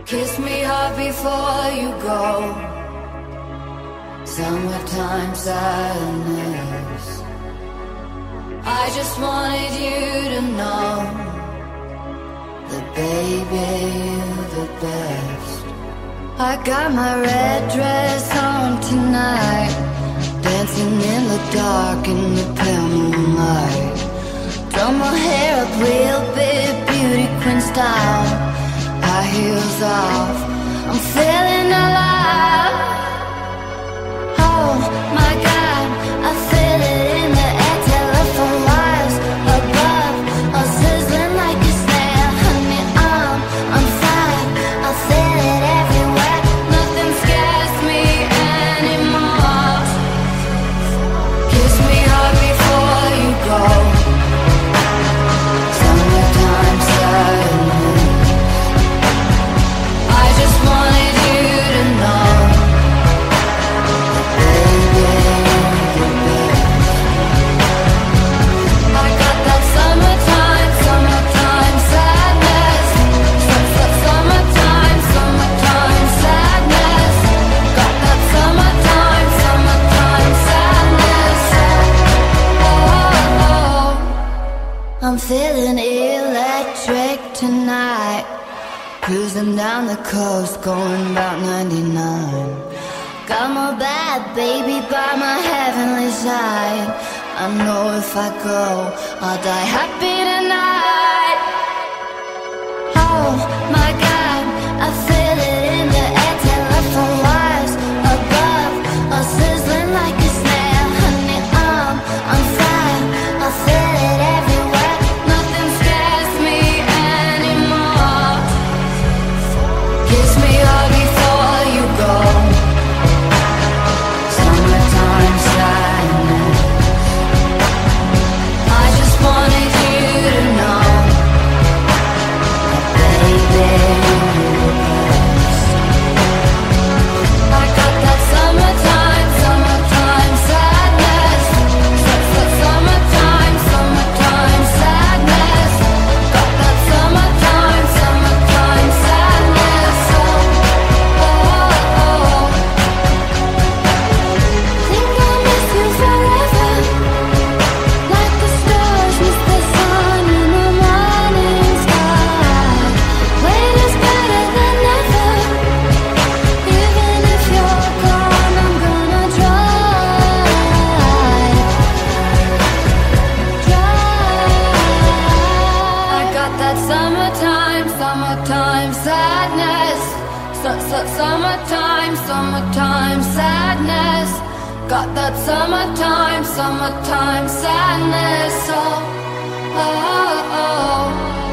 Kiss me hard before you go. Summertime sadness. I just wanted you to know that baby, you're the best. I got my red dress on tonight, dancing in the dark in the pale moonlight. Done my hair up real big, beauty queen style. High heels off, I'm feeling alive. Oh my God, I feel it in the air. Telephone wires above, all sizzling like a snare. Honey, I'm fine, I feel it everywhere. Nothing scares me anymore. Kiss me hard before you go. Summertime sadness. I just wanted you to know that baby, you're the best. I got that summertime, summertime sadness. Summertime, summertime sadness. Got that summertime, summertime sadness. Oh, I'm feeling electric tonight. Cruising down the coast, going about 99. Got my bad baby by my heavenly side. I know if I go, I'll die happy tonight. Oh my God, I feel it in the air. Telephone wires above, all sizzling like a snare. Honey, I'm fine, I feel it everywhere. Nothing scares me anymore. Kiss me hard before you go. Summertime sadness. I just wanted you to know that baby, you're the best. I got that summertime, summertime sadness. Summertime, summertime sadness. Got that summertime, summertime sadness. Think I'll miss you forever, like the stars miss the sun in the morning sky. Wait is better than never. Even if you're gone, I'm gonna try. I got that summertime, summertime sadness. Summertime, summertime sadness. Got that summertime, summertime sadness. Oh, oh, oh.